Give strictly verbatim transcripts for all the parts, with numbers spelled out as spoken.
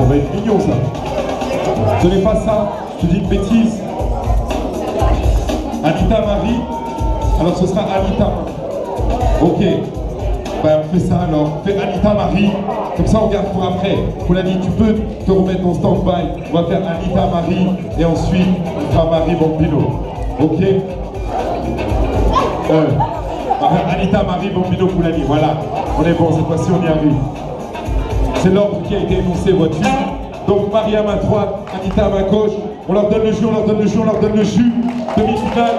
va être mignon ça. Ce n'est pas ça, je te dis une bêtise. Anita Marie, alors ce sera Anita. Ok, ben on fait ça alors, on fait Anita Marie, comme ça on garde pour après. Poulani, tu peux te remettre en stand-by. On va faire Anita Marie et ensuite on fera Marie Bambino. Ok euh, on va faire Anita Marie Bambino Poulani, voilà. On est bon, cette fois-ci on y arrive. C'est l'ordre qui a été énoncé, vois-tu. Donc Marie à ma droite, Anita à ma gauche. On leur donne le jus, on leur donne le jus, on leur donne le jus. Demi-finale.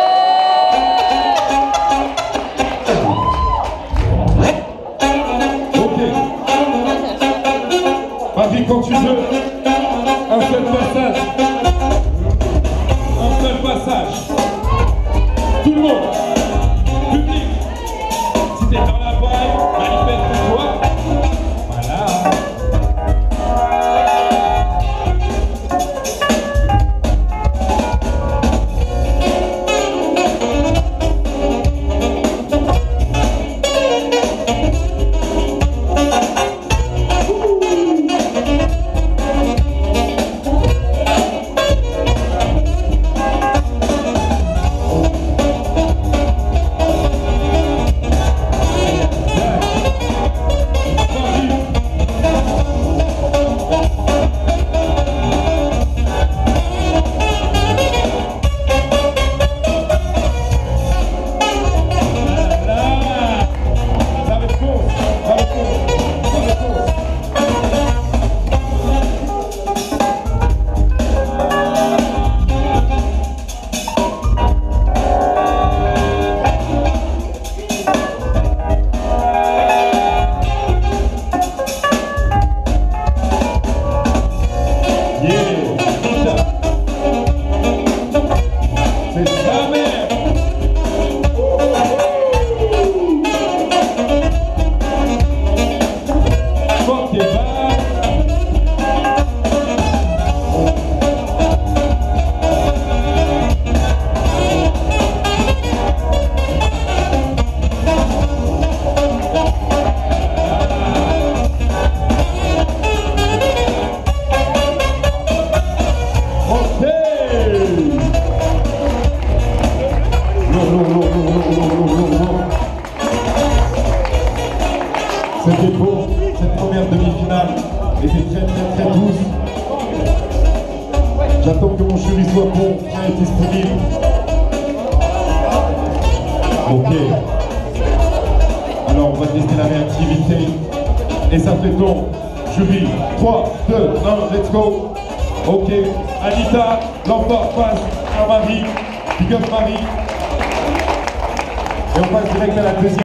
Ok. Marie, quand tu veux, un seul passage. Un seul passage. Tout le monde. Public. Si t'es dans la balle, manifeste-toi. Voilà. C'était beau, cette première demi-finale était très très très douce. J'attends que mon jury soit bon, prêt et disponible. Ok. Alors on va tester la réactivité. Et ça fait donc jury. trois, deux, un, let's go. Ok. Anita, l'emporte face à Marie. Big up Marie. Et on passe direct à la deuxième.